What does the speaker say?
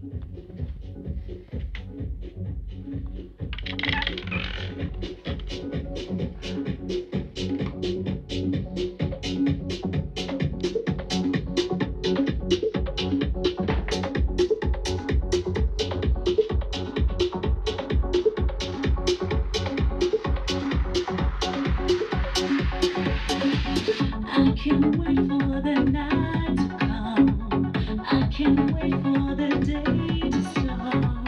I can't wait for the night to come. I can't wait for the day to start.